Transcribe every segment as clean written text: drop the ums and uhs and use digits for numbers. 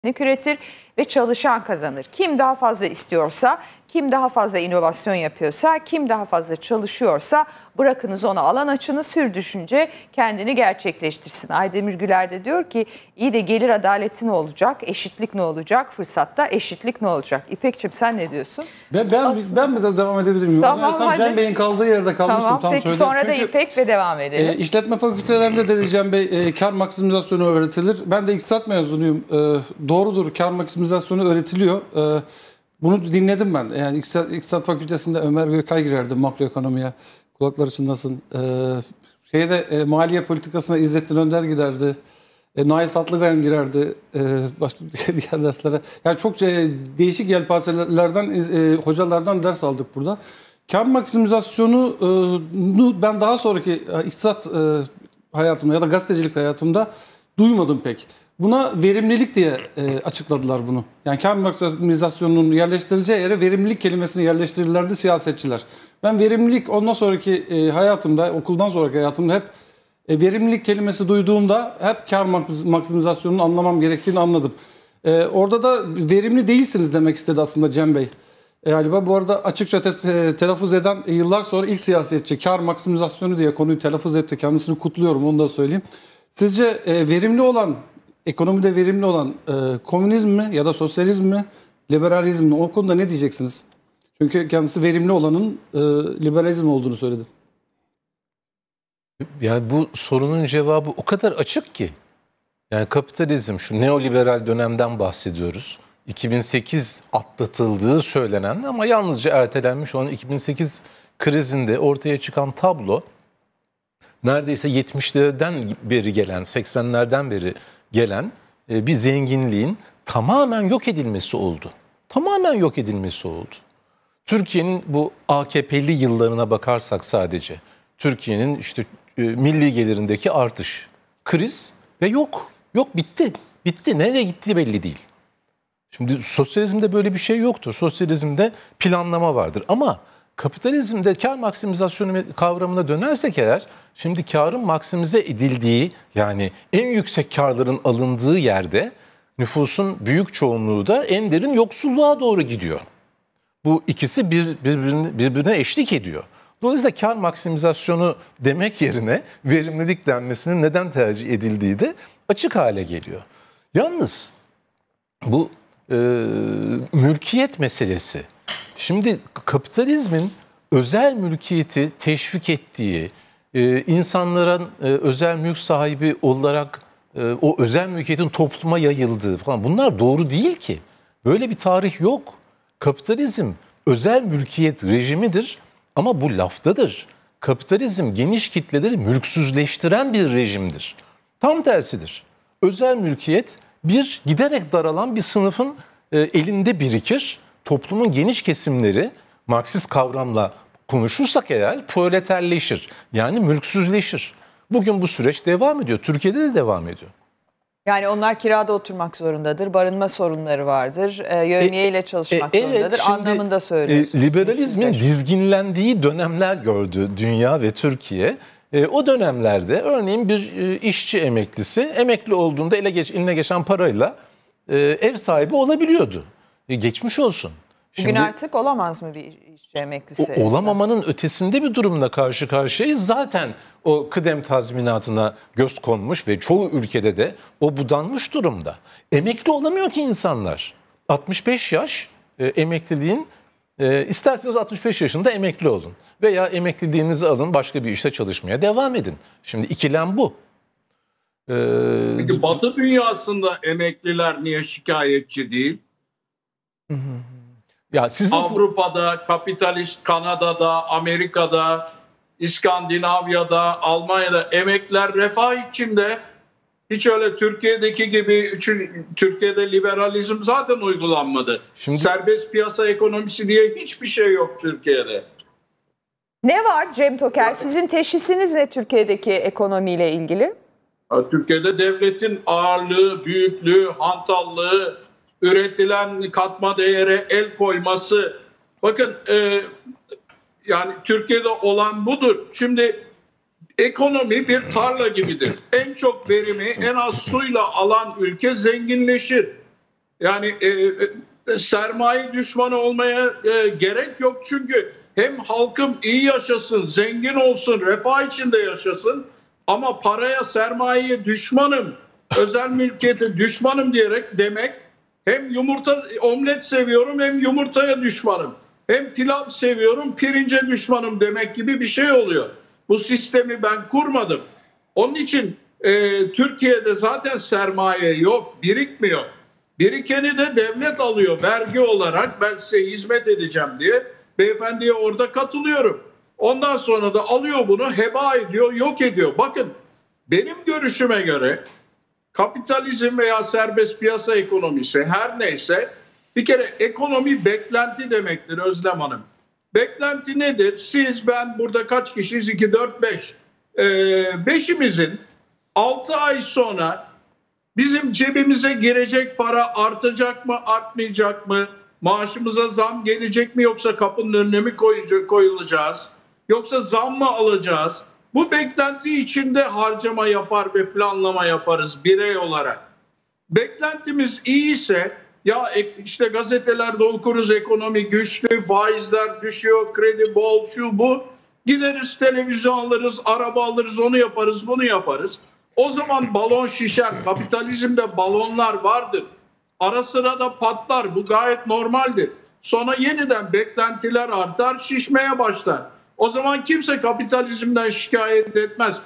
üretir ve çalışan kazanır. Kim daha fazla istiyorsa, kim daha fazla inovasyon yapıyorsa, kim daha fazla çalışıyorsa bırakınız ona alan açını, sür düşünce kendini gerçekleştirsin. Aydemir Güler de diyor ki iyi de gelir adaleti ne olacak, eşitlik ne olacak, fırsatta eşitlik ne olacak? İpekçim sen ne diyorsun? Ben mi de devam edebilir miyim? Tamam, Cem Bey'in kaldığı yerde kalmıştım. Tamam, tam peki söyledim. sonra da İpek ve devam edelim. İşletme fakültelerinde de Cem Bey kar maksimizasyonu öğretilir. Ben de iktisat mezunuyum. Doğrudur, kar maksimizasyonu öğretiliyor. Bunu dinledim ben. Yani İktisat Fakültesi'nde Ömer Gökay girerdi makroekonomiye. Kulakları çınlasın. Maliye politikasına İzzettin Önder giderdi. Nail Satlıgayan girerdi diğer derslere. Yani çok değişik yelpazelerden, hocalardan ders aldık burada. Kar maksimizasyonu ben daha sonraki iktisat hayatımda ya da gazetecilik hayatımda duymadım pek. Buna verimlilik diye açıkladılar bunu. Yani kar maksimizasyonunun yerleştirileceği yere verimlilik kelimesini yerleştirirlerdi siyasetçiler. Ben verimlilik ondan sonraki hayatımda, okuldan sonraki hayatımda hep verimlilik kelimesi duyduğumda hep kar maksimizasyonunu anlamam gerektiğini anladım. Orada da verimli değilsiniz demek istedi aslında Cem Bey. Galiba bu arada açıkça telaffuz eden yıllar sonra ilk siyasetçi kar maksimizasyonu diye konuyu telaffuz etti. Kendisini kutluyorum, onu da söyleyeyim. Sizce verimli olan, ekonomide verimli olan komünizm mi ya da sosyalizm mi, liberalizm mi? O konuda ne diyeceksiniz? Çünkü kendisi verimli olanın liberalizm olduğunu söyledi. Yani bu sorunun cevabı o kadar açık ki. Yani kapitalizm, şu neoliberal dönemden bahsediyoruz. 2008 atlatıldığı söylenen ama yalnızca ertelenmiş olan 2008 krizinde ortaya çıkan tablo neredeyse 70'lerden beri gelen, 80'lerden beri gelen bir zenginliğin tamamen yok edilmesi oldu. Tamamen yok edilmesi oldu. Türkiye'nin bu AKP'li yıllarına bakarsak sadece, Türkiye'nin işte milli gelirindeki artış, kriz ve yok. Yok, bitti. Bitti. Nereye gittiği belli değil. Şimdi sosyalizmde böyle bir şey yoktur. Sosyalizmde planlama vardır. Ama kapitalizmde kar maksimizasyonu kavramına dönersek eğer, şimdi karın maksimize edildiği, yani en yüksek karların alındığı yerde nüfusun büyük çoğunluğu da en derin yoksulluğa doğru gidiyor. Bu ikisi birbirine eşlik ediyor. Dolayısıyla kar maksimizasyonu demek yerine verimlilik denmesinin neden tercih edildiği de açık hale geliyor. Yalnız bu mülkiyet meselesi. Şimdi kapitalizmin özel mülkiyeti teşvik ettiği, insanların özel mülk sahibi olarak o özel mülkiyetin topluma yayıldığı falan, bunlar doğru değil ki. Böyle bir tarih yok. Kapitalizm özel mülkiyet rejimidir ama bu laftadır. Kapitalizm geniş kitleleri mülksüzleştiren bir rejimdir. Tam tersidir. Özel mülkiyet giderek daralan bir sınıfın elinde birikir. Toplumun geniş kesimleri, Marksist kavramla konuşursak eğer, proleterleşir. Yani mülksüzleşir. Bugün bu süreç devam ediyor. Türkiye'de de devam ediyor. Yani onlar kirada oturmak zorundadır, barınma sorunları vardır, yevmiyeyle çalışmak zorundadır anlamında söylüyorsunuz. Liberalizmin dizginlendiği dönemler gördü dünya ve Türkiye. O dönemlerde örneğin bir işçi emeklisi emekli olduğunda eline geçen parayla ev sahibi olabiliyordu. Geçmiş olsun. Bugün artık olamaz mı bir işçi emeklisi? Olamamanın ötesinde bir durumla karşı karşıyayız. Zaten o kıdem tazminatına göz konmuş ve çoğu ülkede de o budanmış durumda. Emekli olamıyor ki insanlar. 65 yaş emekliliğin, isterseniz 65 yaşında emekli olun. Veya emekliliğinizi alın, başka bir işte çalışmaya devam edin. Şimdi ikilem bu. Peki Batı dünyasında emekliler niye şikayetçi değil? Ya Avrupa'da, kapitalist Kanada'da, Amerika'da, İskandinavya'da, Almanya'da emekliler refah içinde. Hiç öyle Türkiye'deki gibi, Türkiye'de liberalizm zaten uygulanmadı. Serbest piyasa ekonomisi diye hiçbir şey yok Türkiye'de. Ne var Cem Toker? Sizin teşhisiniz ne Türkiye'deki ekonomiyle ilgili? Türkiye'de devletin ağırlığı, büyüklüğü, hantallığı, üretilen katma değere el koyması. Bakın yani Türkiye'de olan budur. Şimdi ekonomi bir tarla gibidir. En çok verimi en az suyla alan ülke zenginleşir. Yani sermaye düşmanı olmaya gerek yok, çünkü hem halkım iyi yaşasın, zengin olsun, refah içinde yaşasın, ama paraya, sermayeye düşmanım, özel mülkiyete düşmanım demek hem yumurta, omlet seviyorum hem yumurtaya düşmanım, hem pilav seviyorum, pirince düşmanım demek gibi bir şey oluyor. Bu sistemi ben kurmadım. Onun için Türkiye'de zaten sermaye yok, birikmiyor. Birikeni de devlet alıyor vergi olarak, ben size hizmet edeceğim diye. Beyefendiye orada katılıyorum. Ondan sonra da alıyor bunu, heba ediyor, yok ediyor. Bakın, benim görüşüme göre kapitalizm veya serbest piyasa ekonomisi, her neyse, bir kere ekonomi beklenti demektir Özlem Hanım. Beklenti nedir? Siz, ben, burada kaç kişiyiz? 2, 4, 5. Beşimizin 6 ay sonra bizim cebimize girecek para artacak mı, artmayacak mı? Maaşımıza zam gelecek mi, yoksa kapının önüne mi koyulacağız? Yoksa zam mı alacağız? Bu beklenti içinde harcama yapar ve planlama yaparız birey olarak. Beklentimiz iyiyse, ya işte gazetelerde okuruz, ekonomi güçlü, faizler düşüyor, kredi bol, şu bu. Gideriz, televizyon alırız, araba alırız, onu yaparız, bunu yaparız. O zaman balon şişer. Kapitalizmde balonlar vardır. Ara sıra da patlar. Bu gayet normaldir. Sonra yeniden beklentiler artar, şişmeye başlar. O zaman kimse kapitalizmden şikayet etmez.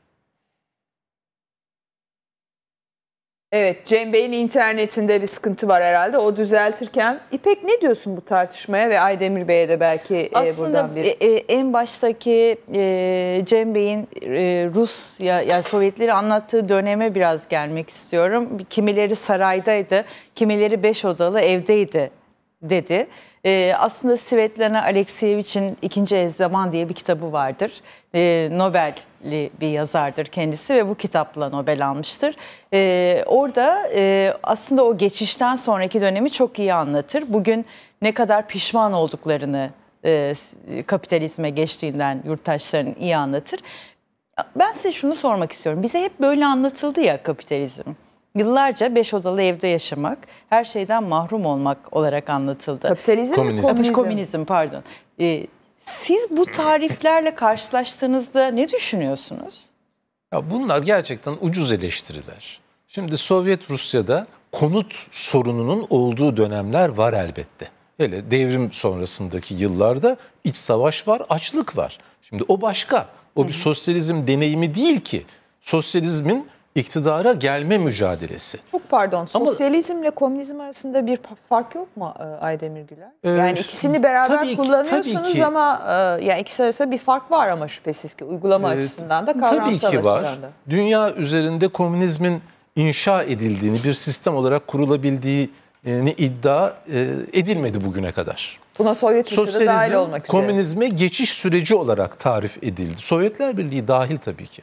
Evet, Cem Bey'in internetinde bir sıkıntı var herhalde. O düzeltirken. İpek, ne diyorsun bu tartışmaya ve Aydemir Bey'e de belki buradan bir... En baştaki Cem Bey'in Rusya, yani Sovyetleri anlattığı döneme biraz gelmek istiyorum. Kimileri saraydaydı, kimileri 5 odalı evdeydi dedi. Aslında Svetlana Alekseyevich'in İkinci Zaman diye bir kitabı vardır. Nobel'li bir yazardır kendisi ve bu kitapla Nobel almıştır. Orada aslında o geçişten sonraki dönemi çok iyi anlatır. Bugün ne kadar pişman olduklarını kapitalizme geçtiğinden yurttaşların iyi anlatır. Ben size şunu sormak istiyorum. Bize hep böyle anlatıldı ya kapitalizm. Yıllarca 5 odalı evde yaşamak, her şeyden mahrum olmak olarak anlatıldı. Kapitalizm mi? Komünizm, pardon. Siz bu tariflerle karşılaştığınızda ne düşünüyorsunuz? Ya bunlar gerçekten ucuz eleştiriler. Şimdi Sovyet Rusya'da konut sorununun olduğu dönemler var elbette. Hele devrim sonrasındaki yıllarda iç savaş var, açlık var. Şimdi o başka. O bir sosyalizm deneyimi değil ki. Sosyalizmin iktidara gelme mücadelesi. Çok pardon, sosyalizmle komünizm arasında bir fark yok mu Aydemir Güler? Yani ikisini beraber kullanıyorsunuz ama yani ikisi arasında bir fark var ama şüphesiz ki uygulama açısından da, kavramsal tabii ki var. açıdan da. Dünya üzerinde komünizmin inşa edildiğini, bir sistem olarak kurulabildiğini iddia edilmedi bugüne kadar. Buna Sovyet Rusya'da dahil olmak üzere. Komünizme geçiş süreci olarak tarif edildi. Sovyetler Birliği dahil tabii ki.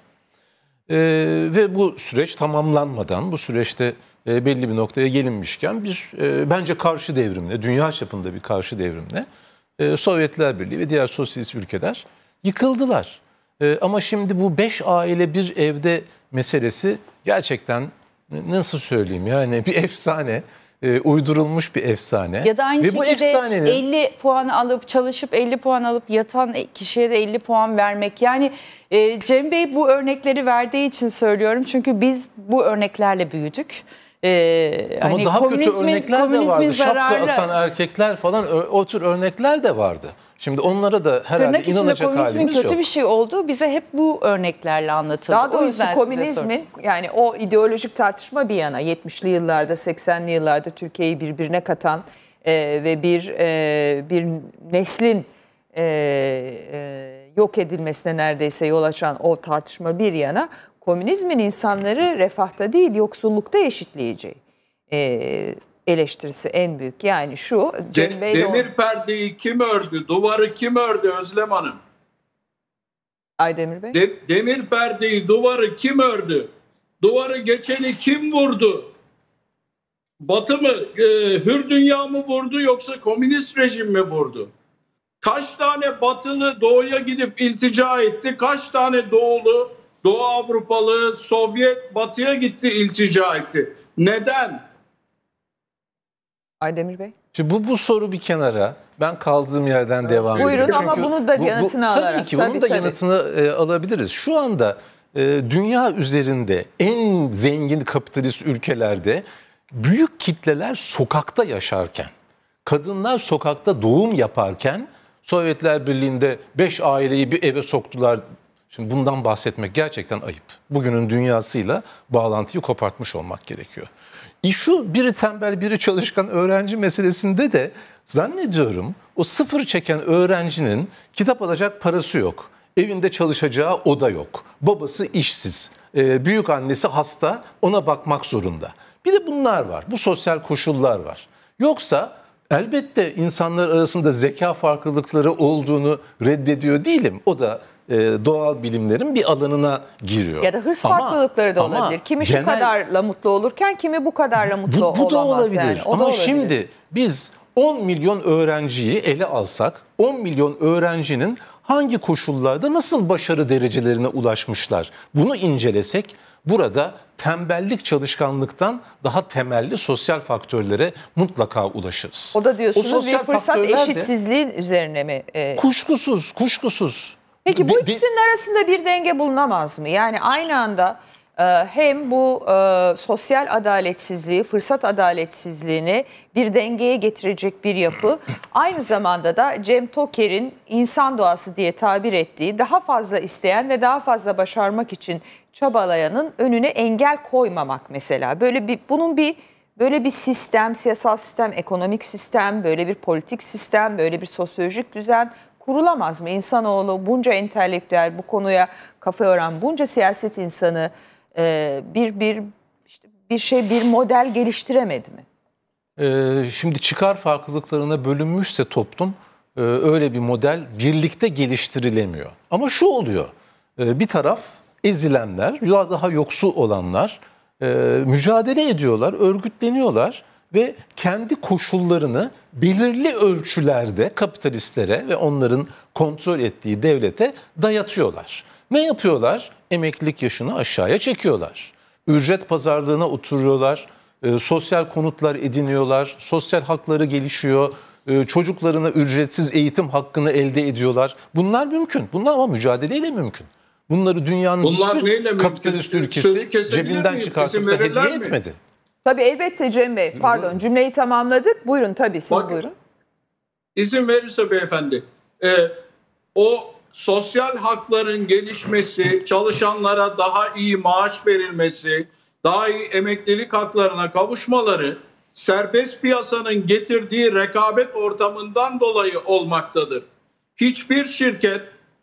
Ve bu süreç tamamlanmadan, bu süreçte belli bir noktaya gelinmişken bir bence karşı devrimle, dünya çapında bir karşı devrimle Sovyetler Birliği ve diğer sosyalist ülkeler yıkıldılar. Ama şimdi bu 5 aile bir evde meselesi gerçekten, nasıl söyleyeyim, yani bir efsane. Uydurulmuş bir efsane. Ya da aynı ve şekilde 50 puan alıp çalışıp 50 puan alıp yatan kişiye de 50 puan vermek. Yani Cem Bey bu örnekleri verdiği için söylüyorum. Çünkü biz bu örneklerle büyüdük. Ama hani daha kötü örnekler de vardı. Zararlı. Şapka asan erkekler falan, o tür örnekler de vardı. Şimdi onlara da herhalde inanacak halimiz yok. Komünizmin kötü bir şey olduğu bize hep bu örneklerle anlatıldı. Daha doğrusu komünizmin, yani o ideolojik tartışma bir yana, 70'li yıllarda, 80'li yıllarda Türkiye'yi birbirine katan ve bir neslin yok edilmesine neredeyse yol açan o tartışma bir yana, komünizmin insanları refahta değil yoksullukta eşitleyeceği eleştirisi en büyük. Yani şu, demir perdeyi kim ördü, duvarı kim ördü Özlem Hanım? Aydemir Bey? Demir perdeyi, duvarı kim ördü? Duvarı geçeni kim vurdu? Batı mı, hür dünya mı vurdu, yoksa komünist rejim mi vurdu? Kaç tane batılı doğuya gidip iltica etti? Kaç tane doğulu, Doğu Avrupalı, Sovyet batıya gitti, iltica etti? Neden? Aydemir Bey. Şimdi bu soru bir kenara. Ben kaldığım yerden devam edeyim. Buyurun ama bunu da yanıtını alarak. Tabii ki bunun da yanıtını alabiliriz. Şu anda dünya üzerinde en zengin kapitalist ülkelerde büyük kitleler sokakta yaşarken, kadınlar sokakta doğum yaparken Sovyetler Birliği'nde 5 aileyi bir eve soktular. Şimdi bundan bahsetmek gerçekten ayıp. Bugünün dünyasıyla bağlantıyı kopartmış olmak gerekiyor. Şu biri tembel biri çalışkan öğrenci meselesinde de zannediyorum o sıfır çeken öğrencinin kitap alacak parası yok. Evinde çalışacağı oda yok. Babası işsiz. Büyük annesi hasta, ona bakmak zorunda. Bir de bunlar var. Bu sosyal koşullar var. Yoksa elbette insanlar arasında zeka farklılıkları olduğunu reddediyor değilim. O da doğal bilimlerin bir alanına giriyor. Ya da hırs farklılıkları da olabilir. Kimi şu kadarla mutlu olurken kimi bu kadarla mutlu olamaz. Bu da olabilir. Yani. O ama da olabilir. Şimdi biz 10 milyon öğrenciyi ele alsak 10 milyon öğrencinin hangi koşullarda nasıl başarı derecelerine ulaşmışlar? Bunu incelesek burada tembellik çalışkanlıktan daha temelli sosyal faktörlere mutlaka ulaşırız. O da diyorsunuz bir fırsat eşitsizliğin üzerine mi? Kuşkusuz. Peki bu ikisinin arasında bir denge bulunamaz mı? Yani aynı anda hem bu sosyal adaletsizliği, fırsat adaletsizliğini bir dengeye getirecek bir yapı, aynı zamanda da Cem Toker'in insan doğası diye tabir ettiği daha fazla isteyen ve daha fazla başarmak için çabalayanın önüne engel koymamak mesela. Böyle bir sistem, siyasal sistem, ekonomik sistem, böyle bir politik sistem, böyle bir sosyolojik düzen kurulamaz mı? İnsanoğlu bunca entelektüel, bu konuya kafa yoran bunca siyaset insanı bir model geliştiremedi mi? Şimdi çıkar farklılıklarına bölünmüşse toplum öyle bir model birlikte geliştirilemiyor. Ama şu oluyor, bir taraf ezilenler, daha yoksul olanlar mücadele ediyorlar, örgütleniyorlar ve kendi koşullarını belirli ölçülerde kapitalistlere ve onların kontrol ettiği devlete dayatıyorlar. Ne yapıyorlar? Emeklilik yaşını aşağıya çekiyorlar. Ücret pazarlığına oturuyorlar. Sosyal konutlar ediniyorlar. Sosyal hakları gelişiyor. Çocuklarına ücretsiz eğitim hakkını elde ediyorlar. Bunlar mümkün. Bunlar ama mücadeleyle mümkün. Bunları dünyanın hiçbir kapitalist ülkesi cebinden çıkartıp da hediye etmedi. Tabii elbette Cem Bey. Pardon, cümleyi tamamladık. Buyurun tabii siz buyurun. İzin verirse beyefendi. O sosyal hakların gelişmesi, çalışanlara daha iyi maaş verilmesi, daha iyi emeklilik haklarına kavuşmaları serbest piyasanın getirdiği rekabet ortamından dolayı olmaktadır. Hiçbir şirket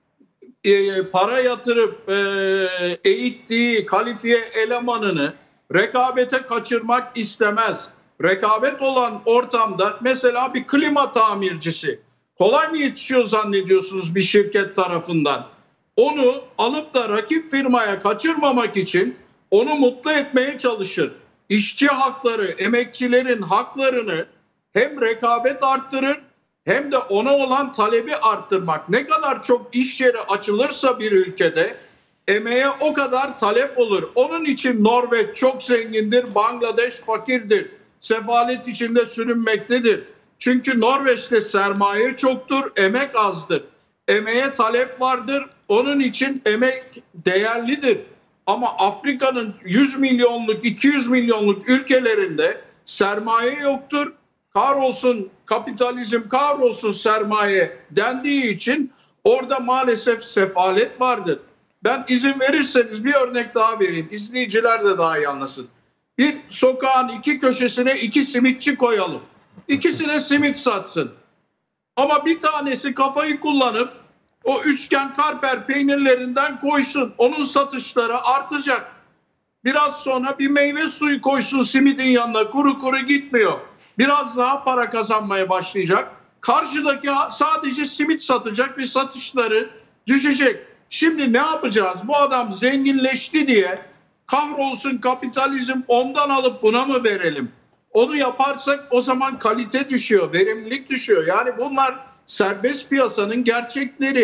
para yatırıp eğittiği kalifiye elemanını rekabete kaçırmak istemez. Rekabet olan ortamda mesela bir klima tamircisi kolay mı yetişiyor zannediyorsunuz bir şirket tarafından? Onu alıp da rakip firmaya kaçırmamak için onu mutlu etmeye çalışır. İşçi hakları, emekçilerin haklarını hem rekabet arttırır hem de ona olan talebi arttırmak. Ne kadar çok iş yeri açılırsa bir ülkede emeğe o kadar talep olur. Onun için Norveç çok zengindir, Bangladeş fakirdir, sefalet içinde sürünmektedir. Çünkü Norveç'te sermaye çoktur, emek azdır. Emeğe talep vardır, onun için emek değerlidir. Ama Afrika'nın 100 milyonluk, 200 milyonluk ülkelerinde sermaye yoktur. Kahrolsun kapitalizm, kahrolsun sermaye dendiği için orada maalesef sefalet vardır. Ben izin verirseniz bir örnek daha vereyim. İzleyiciler de daha iyi anlasın. Bir sokağın iki köşesine iki simitçi koyalım. İkisine simit satsın. Ama bir tanesi kafayı kullanıp o üçgen karper peynirlerinden koysun. Onun satışları artacak. Biraz sonra bir meyve suyu koysun simidin yanına. Kuru kuru gitmiyor. Biraz daha para kazanmaya başlayacak. Karşıdaki sadece simit satacak ve satışları düşecek. Şimdi ne yapacağız? Bu adam zenginleşti diye kahrolsun kapitalizm ondan alıp buna mı verelim? Onu yaparsak o zaman kalite düşüyor, verimlilik düşüyor. Yani bunlar serbest piyasanın gerçekleri.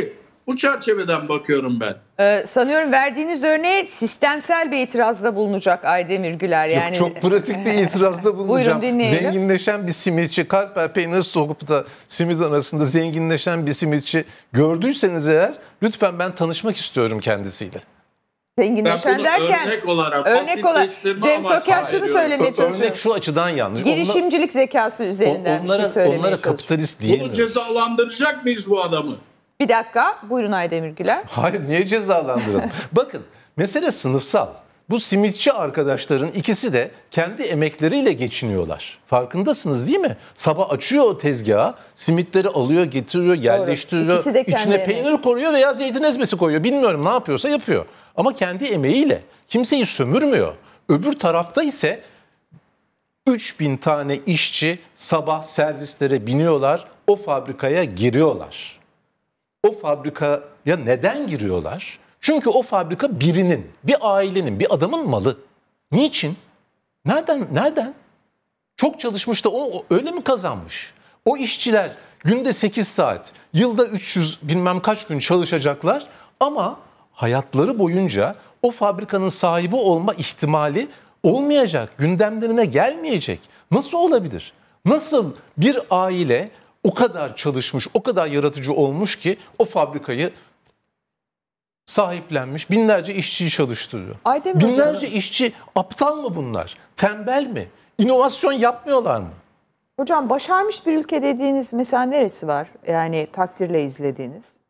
Bu çerçeveden bakıyorum ben. Sanıyorum verdiğiniz örneğe sistemsel bir itirazda bulunacak Aydemir Güler. Yani Çok pratik bir itirazda bulunacağım. Buyurun, dinleyelim. Zenginleşen bir simitçi, kalper peynir sokup da simit arasında zenginleşen bir simitçi gördüyseniz eğer, lütfen ben tanışmak istiyorum kendisiyle. Zenginleşen derken örnek olarak Cem Toker şunu söylemeye çalışıyor. Örnek şu açıdan yanlış. Girişimcilik zekası üzerinden bir şey söylemeye onlara çalışıyor. kapitalist Bunu diyemiyoruz. cezalandıracak mıyız bu adamı? Bir dakika, buyurun Aydemir Güler. Hayır, niye cezalandıralım? Bakın, mesele sınıfsal. Bu simitçi arkadaşların ikisi de kendi emekleriyle geçiniyorlar. Farkındasınız değil mi? Sabah açıyor o tezgahı, simitleri alıyor, getiriyor, yerleştiriyor. İkisi de kendi İçine peynir koyuyor veya zeytin ezmesi koyuyor. Bilmiyorum, ne yapıyorsa yapıyor. Ama kendi emeğiyle. Kimseyi sömürmüyor. Öbür tarafta ise 3000 tane işçi sabah servislere biniyorlar, o fabrikaya giriyorlar. O fabrikaya neden giriyorlar? Çünkü o fabrika birinin, bir ailenin, bir adamın malı. Niçin? Nereden? Çok çalışmış da o öyle mi kazanmış? O işçiler günde 8 saat, yılda 300 bilmem kaç gün çalışacaklar ama hayatları boyunca o fabrikanın sahibi olma ihtimali olmayacak, gündemlerine gelmeyecek. Nasıl olabilir? Nasıl bir aile o kadar çalışmış, o kadar yaratıcı olmuş ki o fabrikayı sahiplenmiş, binlerce işçiyi çalıştırıyor. Aydemir Binlerce Hocam, işçi aptal mı bunlar? Tembel mi? İnovasyon yapmıyorlar mı? hocam başarmış bir ülke dediğiniz mesela neresi var? Yani takdirle izlediğiniz.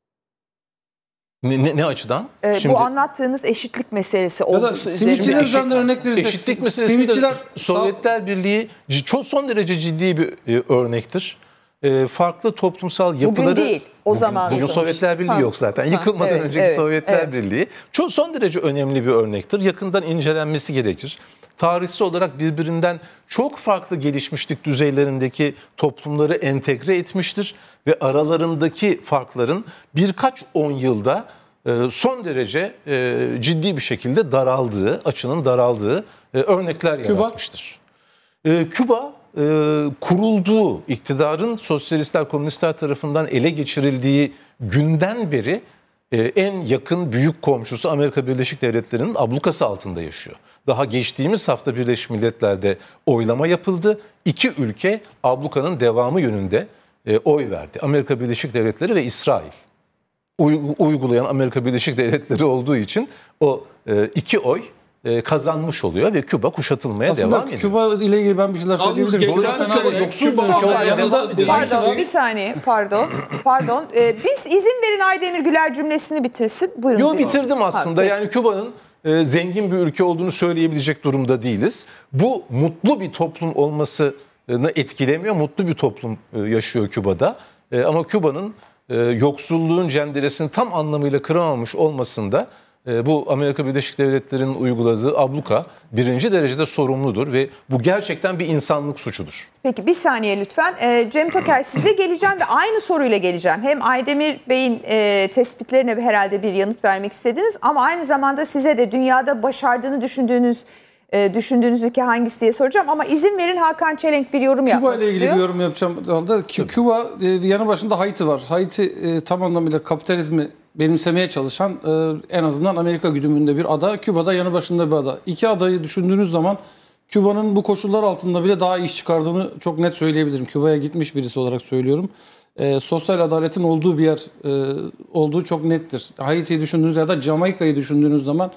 Ne açıdan? Bu anlattığınız eşitlik meselesi Ya da olgusu simitçiler üzerinde. üzerinden örnek verirsek. Eşitlik meselesi simitçiler de Sovyetler Birliği çok son derece ciddi bir örnektir. Farklı toplumsal yapıları... Bugün değil, o zaman. Bugün Sovyetler Birliği yok zaten. Yıkılmadan evet, önceki evet, Sovyetler evet. Birliği çok son derece önemli bir örnektir. Yakından incelenmesi gerekir. Tarihsel olarak birbirinden çok farklı gelişmişlik düzeylerindeki toplumları entegre etmiştir ve aralarındaki farkların birkaç 10 yılda son derece ciddi bir şekilde açının daraldığı örnekler yaratmıştır. Küba kurulduğu, iktidarın sosyalistler, komünistler tarafından ele geçirildiği günden beri en yakın büyük komşusu Amerika Birleşik Devletleri'nin ablukası altında yaşıyor. Daha geçtiğimiz hafta Birleşmiş Milletler'de oylama yapıldı. İki ülke ablukanın devamı yönünde oy verdi. Amerika Birleşik Devletleri ve İsrail. Uygulayan Amerika Birleşik Devletleri olduğu için o iki oy kazanmış oluyor ve Küba kuşatılmaya devam ediyor. Aslında Küba ile ilgili ben bir şeyler söyleyebilirim. geçen sene Yoksul bir Küba ülke var. yanında Pardon, bir saniye. Pardon. Biz izin verin Aydemir Güler cümlesini bitirsin. Buyurun. Yo, bitirdim aslında. Yani Küba'nın zengin bir ülke olduğunu söyleyebilecek durumda değiliz. Bu mutlu bir toplum olmasını etkilemiyor. Mutlu bir toplum yaşıyor Küba'da. Ama Küba'nın yoksulluğun cenderesini tam anlamıyla kıramamış olmasında bu Amerika Birleşik Devletleri'nin uyguladığı abluka birinci derecede sorumludur ve bu gerçekten bir insanlık suçudur. Peki bir saniye lütfen. Cem Toker, size geleceğim ve aynı soruyla geleceğim. Hem Aydemir Bey'in tespitlerine herhalde bir yanıt vermek istediniz ama aynı zamanda size de dünyada başardığını düşündüğünüz ülke hangisi diye soracağım. Ama izin verin, Hakan Çelenk bir yorum yapmak Küba ile istiyor. ilgili bir yorum yapacağım. Küba yanı başında Haiti var. Haiti tam anlamıyla kapitalizmi benimsemeye çalışan en azından Amerika güdümünde bir ada. Küba'da yanı başında bir ada. İki adayı düşündüğünüz zaman Küba'nın bu koşullar altında bile daha iyi iş çıkardığını çok net söyleyebilirim. Küba'ya gitmiş birisi olarak söylüyorum. Sosyal adaletin olduğu bir yer olduğu çok nettir. Haiti'yi düşündüğünüz ya da Jamaika'yı düşündüğünüz zaman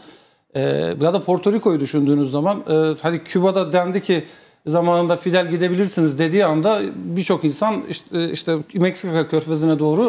ya da Porto Rico'yu düşündüğünüz zaman hadi Küba'da dendi ki zamanında Fidel gidebilirsiniz dediği anda birçok insan işte Meksika körfezine doğru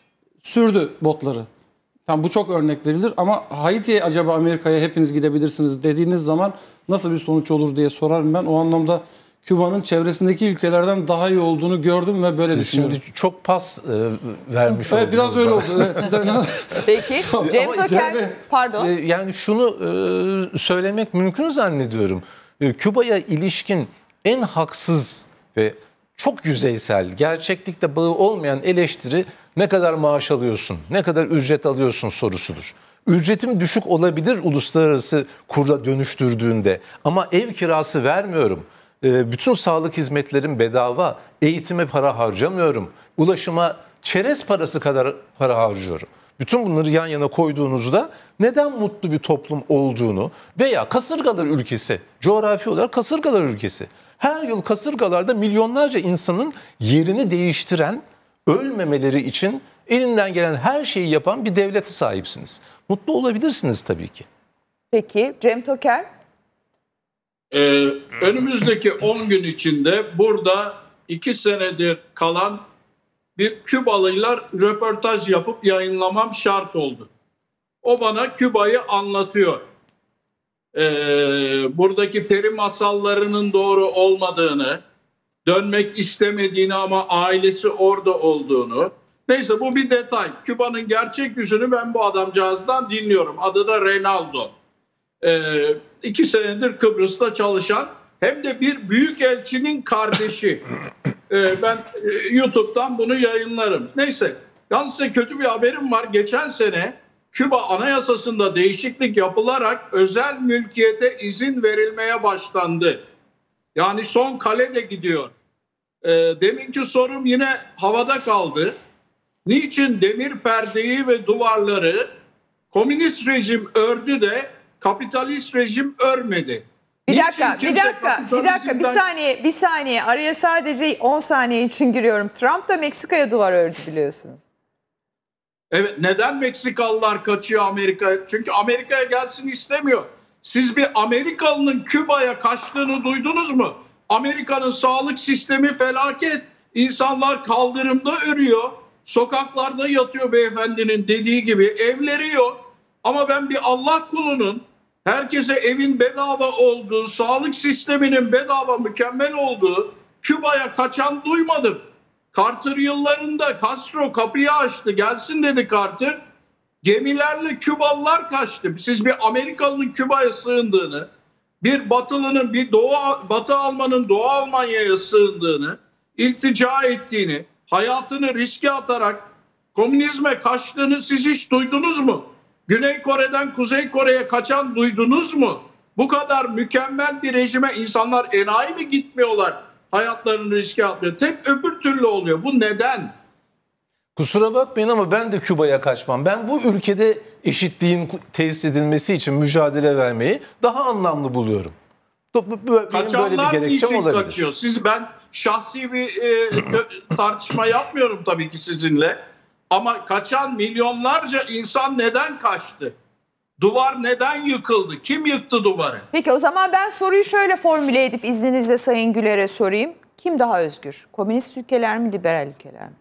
sürdü botları. Tamam, bu çok örnek verilir ama Haiti'ye acaba Amerika'ya hepiniz gidebilirsiniz dediğiniz zaman nasıl bir sonuç olur diye sorarım ben. O anlamda Küba'nın çevresindeki ülkelerden daha iyi olduğunu gördüm ve böyle düşünüyorum. Şimdi çok pas vermiş oldunuz. Evet, biraz öyle oldu. Evet. Peki Cem Ama Toker, pardon. Yani şunu söylemek mümkün zannediyorum. Küba'ya ilişkin en haksız ve çok yüzeysel, gerçeklikte bağı olmayan eleştiri ne kadar maaş alıyorsun, ne kadar ücret alıyorsun sorusudur. Ücretim düşük olabilir uluslararası kurla dönüştürdüğünde ama ev kirası vermiyorum. Bütün sağlık hizmetlerim bedava, eğitime para harcamıyorum, ulaşıma çerez parası kadar para harcıyorum. Bütün bunları yan yana koyduğunuzda neden mutlu bir toplum olduğunu veya kasırgalar ülkesi, coğrafi olarak kasırgalar ülkesi. Her yıl kasırgalarda milyonlarca insanın yerini değiştiren, ölmemeleri için elinden gelen her şeyi yapan bir devlete sahipsiniz. Mutlu olabilirsiniz tabii ki. Peki Cem Toker? Önümüzdeki 10 gün içinde burada 2 senedir kalan bir Kübalıyla röportaj yapıp yayınlamam şart oldu. O bana Küba'yı anlatıyor. Buradaki peri masallarının doğru olmadığını, dönmek istemediğini ama ailesi orada olduğunu. Neyse bu bir detay. Küba'nın gerçek yüzünü ben bu adamcağızdan dinliyorum. Adı da Reynaldo. 2 senedir Kıbrıs'ta çalışan, hem de bir büyükelçinin kardeşi. Ben YouTube'dan bunu yayınlarım. Neyse, yalnız size kötü bir haberim var. Geçen sene Küba Anayasası'nda değişiklik yapılarak özel mülkiyete izin verilmeye başlandı. Yani son kale de gidiyor. Deminki sorum yine havada kaldı. Niçin demir perdeyi ve duvarları komünist rejim ördü de kapitalist rejim örmedi? Bir saniye. Araya sadece 10 saniye için giriyorum. Trump da Meksika'ya duvar ördü biliyorsunuz. Evet, neden Meksikalılar kaçıyor Amerika'ya? Çünkü Amerika'ya gelsin istemiyor. Siz bir Amerikalının Küba'ya kaçtığını duydunuz mu? Amerika'nın sağlık sistemi felaket. İnsanlar kaldırımda ölüyor. Sokaklarda yatıyor beyefendinin dediği gibi. Evleri yok. Ama ben bir Allah kulunun herkese evin bedava olduğu, sağlık sisteminin bedava mükemmel olduğu Küba'ya kaçan duymadım. Carter yıllarında Castro kapıyı açtı. Gelsin dedi Carter. Gemilerle Kübalılar kaçtı. Siz bir Amerikalının Küba'ya sığındığını, bir Batılının, Batı Alman'ın Doğu Almanya'ya sığındığını, iltica ettiğini, hayatını riske atarak komünizme kaçtığını siz hiç duydunuz mu? Güney Kore'den Kuzey Kore'ye kaçan duydunuz mu? Bu kadar mükemmel bir rejime insanlar enayi mi gitmiyorlar? Hayatlarını riske atmıyor. Tek öbür türlü oluyor. Bu neden? Kusura bakmayın ama ben de Küba'ya kaçmam. Ben bu ülkede eşitliğin tesis edilmesi için mücadele vermeyi daha anlamlı buluyorum. Benim böyle bir gerekçem olabilir. Kaçıyor? Ben şahsi bir tartışma yapmıyorum tabii ki sizinle. Ama kaçan milyonlarca insan neden kaçtı? Duvar neden yıkıldı? Kim yıktı duvarı? Peki o zaman ben soruyu şöyle formüle edip izninizle Sayın Güler'e sorayım. Kim daha özgür? Komünist ülkeler mi, liberal ülkeler mi?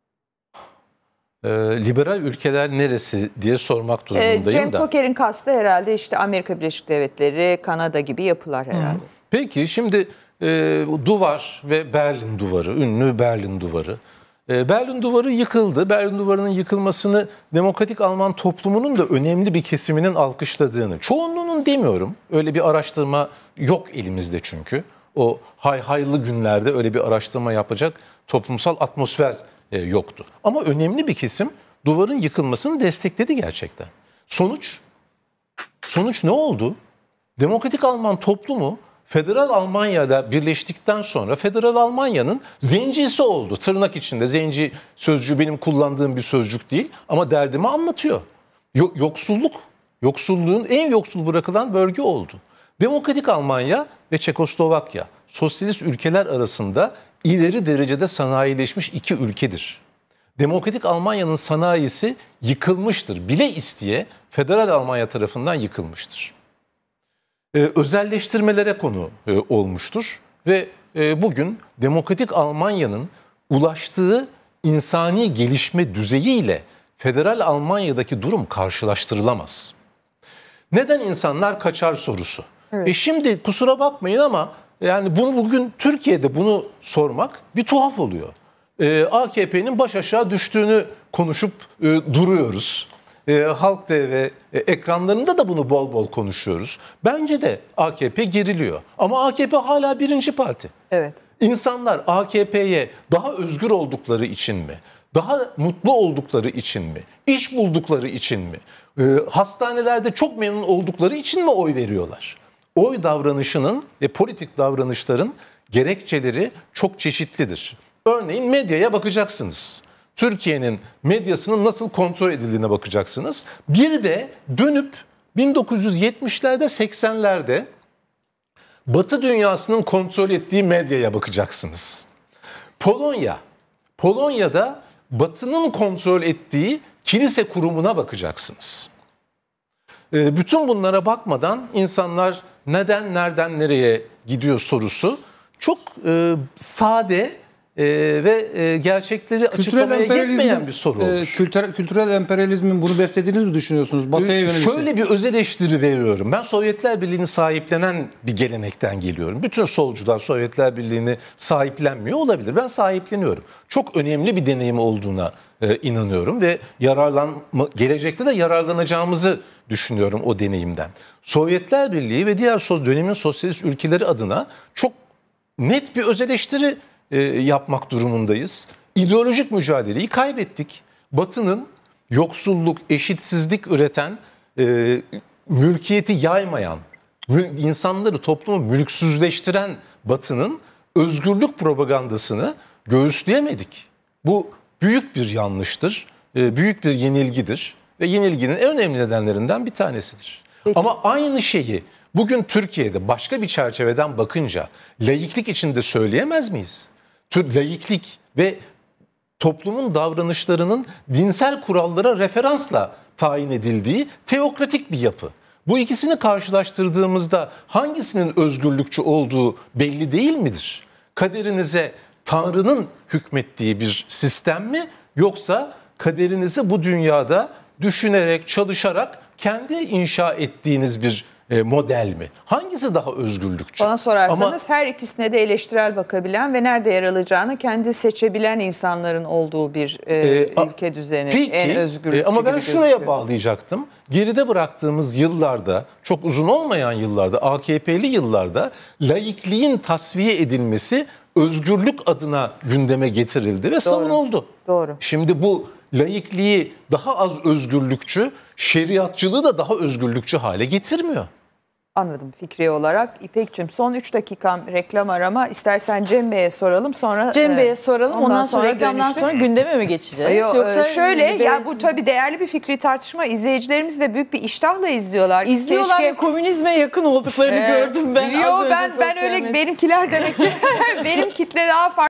Liberal ülkeler neresi diye sormak durumundayım Cem da. Toker'in kastı herhalde işte Amerika Birleşik Devletleri, Kanada gibi yapılar herhalde. Peki şimdi duvar ve Berlin Duvarı, ünlü Berlin Duvarı. Berlin Duvarı yıkıldı. Berlin Duvarı'nın yıkılmasını demokratik Alman toplumunun da önemli bir kesiminin alkışladığını, çoğunluğunun demiyorum. Öyle bir araştırma yok elimizde çünkü. O hayhaylı günlerde öyle bir araştırma yapacak toplumsal atmosfer yoktu. Ama önemli bir kesim duvarın yıkılmasını destekledi gerçekten. Sonuç ne oldu? Demokratik Alman toplumu Federal Almanya'da birleştikten sonra Federal Almanya'nın zencisi oldu. Tırnak içinde zenci sözcüğü benim kullandığım bir sözcük değil ama derdimi anlatıyor. Yoksulluğun en yoksul bırakılan bölge oldu. Demokratik Almanya ve Çekoslovakya sosyalist ülkeler arasında ileri derecede sanayileşmiş iki ülkedir. Demokratik Almanya'nın sanayisi yıkılmıştır. Bile isteye Federal Almanya tarafından yıkılmıştır. Özelleştirmelere konu olmuştur ve bugün Demokratik Almanya'nın ulaştığı insani gelişme düzeyiyle Federal Almanya'daki durum karşılaştırılamaz. Neden insanlar kaçar sorusu? Evet. Şimdi kusura bakmayın ama yani bunu bugün Türkiye'de bunu sormak bir tuhaf oluyor. AKP'nin baş aşağı düştüğünü konuşup duruyoruz. Halk TV ekranlarında da bunu bol bol konuşuyoruz. Bence de AKP geriliyor. Ama AKP hala birinci parti. Evet. İnsanlar AKP'ye daha özgür oldukları için mi? Daha mutlu oldukları için mi? İş buldukları için mi? Hastanelerde çok memnun oldukları için mi oy veriyorlar? Oy davranışının ve politik davranışların gerekçeleri çok çeşitlidir. Örneğin medyaya bakacaksınız. Türkiye'nin medyasının nasıl kontrol edildiğine bakacaksınız. Bir de dönüp 1970'lerde 80'lerde Batı dünyasının kontrol ettiği medyaya bakacaksınız. Polonya'da Batı'nın kontrol ettiği kilise kurumuna bakacaksınız. Bütün bunlara bakmadan insanlar neden, nereden, nereye gidiyor sorusu çok sade ve gerçekleri açıklamaya yetmeyen bir soru olmuş. Kültürel emperyalizmin bunu beslediğinizi mi düşünüyorsunuz? Batı'ya yönelik. Şöyle bir özel eleştiri veriyorum. Ben Sovyetler Birliği'ni sahiplenen bir gelenekten geliyorum. Bütün solcular Sovyetler Birliği'ni sahiplenmiyor olabilir. Ben sahipleniyorum. Çok önemli bir deneyim olduğuna inanıyorum ve gelecekte de yararlanacağımızı düşünüyorum o deneyimden. Sovyetler Birliği ve diğer dönemin sosyalist ülkeleri adına çok net bir öz eleştiri yapmak durumundayız. İdeolojik mücadeleyi kaybettik. Batı'nın yoksulluk, eşitsizlik üreten, mülkiyeti yaymayan, insanları, toplumu mülksüzleştiren Batı'nın özgürlük propagandasını göğüsleyemedik. Bu büyük bir yanlıştır, büyük bir yenilgidir ve yenilginin en önemli nedenlerinden bir tanesidir. Peki. Ama aynı şeyi bugün Türkiye'de başka bir çerçeveden bakınca laiklik içinde söyleyemez miyiz? Laiklik ve toplumun davranışlarının dinsel kurallara referansla tayin edildiği teokratik bir yapı. Bu ikisini karşılaştırdığımızda hangisinin özgürlükçü olduğu belli değil midir? Kaderinize Tanrı'nın hükmettiği bir sistem mi, yoksa kaderinizi bu dünyada düşünerek, çalışarak kendi inşa ettiğiniz bir model mi? Hangisi daha özgürlükçü? Bana sorarsanız her ikisine de eleştirel bakabilen ve nerede yer alacağını kendi seçebilen insanların olduğu bir ülke düzeni. Peki, en özgürlükçü ama ben gibi şuraya gözüküyor. bağlayacaktım. Geride bıraktığımız yıllarda, çok uzun olmayan yıllarda, AKP'li yıllarda laikliğin tasfiye edilmesi özgürlük adına gündeme getirildi ve savunuldu. Doğru. Şimdi bu laikliği daha az özgürlükçü, şeriatçılığı da daha özgürlükçü hale getirmiyor. Anladım fikri olarak. İpek'cim son 3 dakikam reklam arama. İstersen Cem Bey'e soralım, sonra Cem Bey'e soralım. Ondan sonra reklamdan dönüşte. sonra gündeme mi geçeceğiz? Yoksa şöyle ya, bu tabii değerli bir fikri tartışma. İzleyicilerimiz de büyük bir iştahla izliyorlar. İzliyorlar ve komünizme yakın olduklarını gördüm ben. Ben öyle, benimkiler demek ki benim kitle daha farklı.